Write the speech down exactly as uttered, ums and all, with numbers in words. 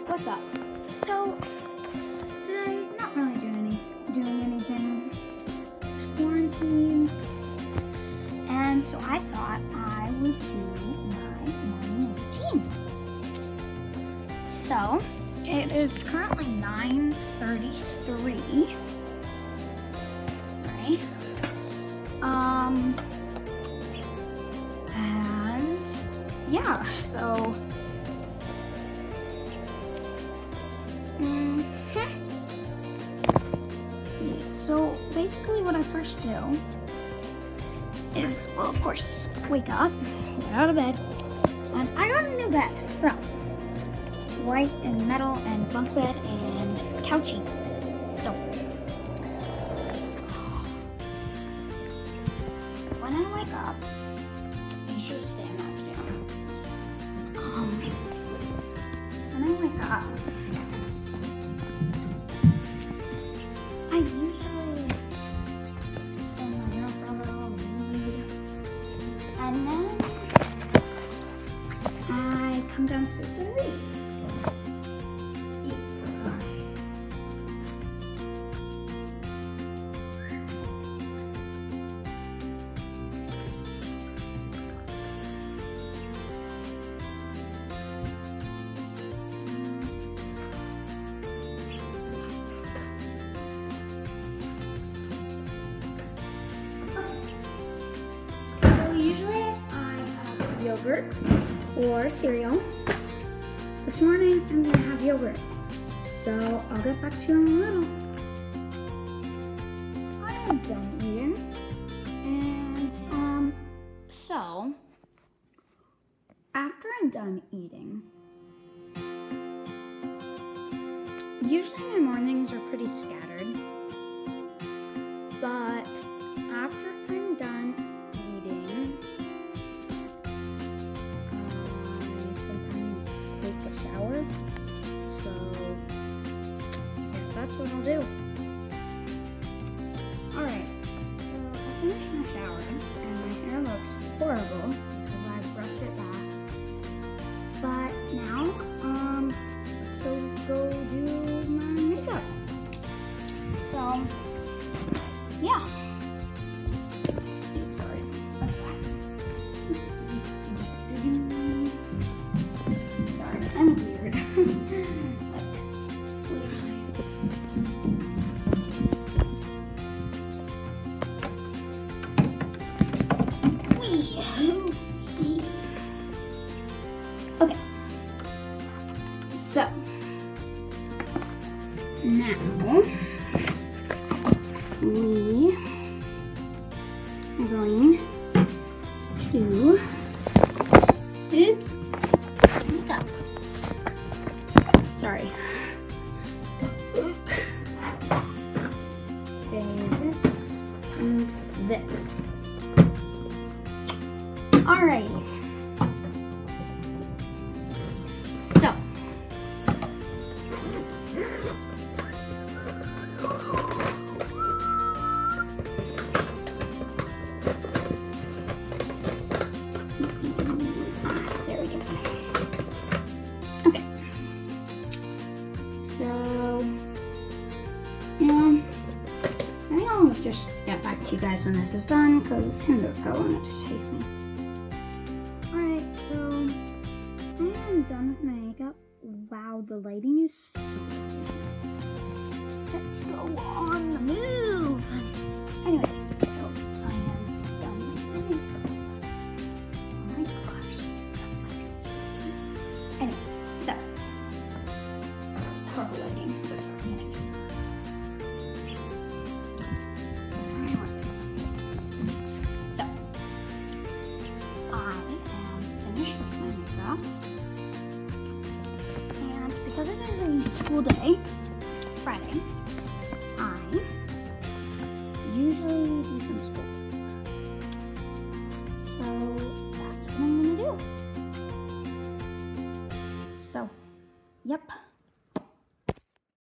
what's up? So today, not really doing any doing anything. Just quarantine, and so I thought I would do my morning routine. So it is currently nine thirty-three. Right. Um. And yeah, so. Mm-hmm. So basically what I first do is, well, of course, wake up, get out of bed, and I got a new bed from white and metal and bunk bed and couchy. So when I wake up, you just stand up down. Um, when I wake up, I usually send my girl for a little read, and then I come downstairs and read. Eat. Usually I have yogurt or cereal. This morning I'm gonna have yogurt. So I'll get back to you in a little. I am done eating. And um so after I'm done eating, usually my mornings are pretty scattered. But after I'm done eating, I sometimes take a shower, so I guess that's what I'll do. Alright, so I finished my shower, and my hair looks horrible because I brushed it back. But now, um, so go do my makeup. So, yeah. Sorry, I'm weird. Like, literally. Wee. Okay. So now we are going to oops makeup. Sorry. Okay, this and this. Alrighty. So there we go. Okay. So um I think I'll just get back to you guys when this is done, because who knows how long it should take me. Alright, so I am done with my makeup. Wow, the lighting is so good. Let's go on the move. Anyways, so I am done with my makeup. Oh my gosh, that's like so cute. Anyways, so horrible lighting, so sorry guys. So I am finished with my makeup. And because it is a school day, Friday, I usually do some school. So that's what I'm gonna do. So, yep.